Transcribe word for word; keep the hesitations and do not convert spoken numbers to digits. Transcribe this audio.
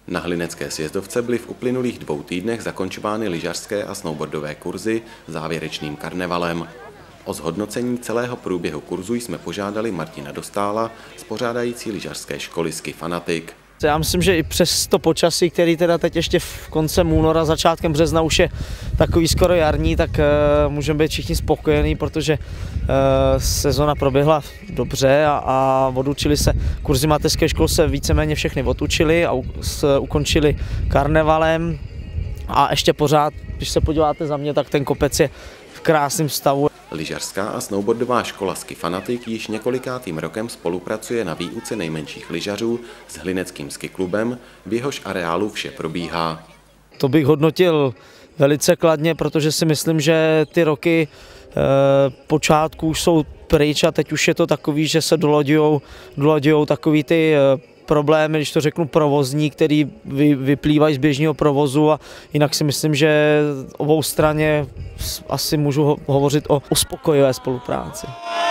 Na hlinecké sjezdovce byly v uplynulých dvou týdnech zakončovány lyžařské a snowboardové kurzy závěrečným karnevalem. O zhodnocení celého průběhu kurzu jsme požádali Martina Dostála z pořádající lyžařské školy Ski Fanatik. Já myslím, že i přes to počasí, který teda teď ještě v koncem února, začátkem března už je takový skoro jarní, tak uh, můžeme být všichni spokojení, protože uh, sezona proběhla dobře a, a odučili se, kurzy mateřské školy se víceméně všechny odučili a u, s, ukončili karnevalem a ještě pořád, když se podíváte za mě, tak ten kopec je v krásném stavu. Lyžařská a snowboardová škola Ski Fanatik již několikátým rokem spolupracuje na výuce nejmenších lyžařů s hlineckým skiklubem, v jehož areálu vše probíhá. To bych hodnotil velice kladně, protože si myslím, že ty roky e, počátku už jsou pryč a teď už je to takový, že se dolaďujou, dolaďujou takový ty e, problémy, když to řeknu provozní, který vy, vyplývají z běžného provozu a jinak si myslím, že obou straně asi můžu ho, hovořit o uspokojivé spolupráci.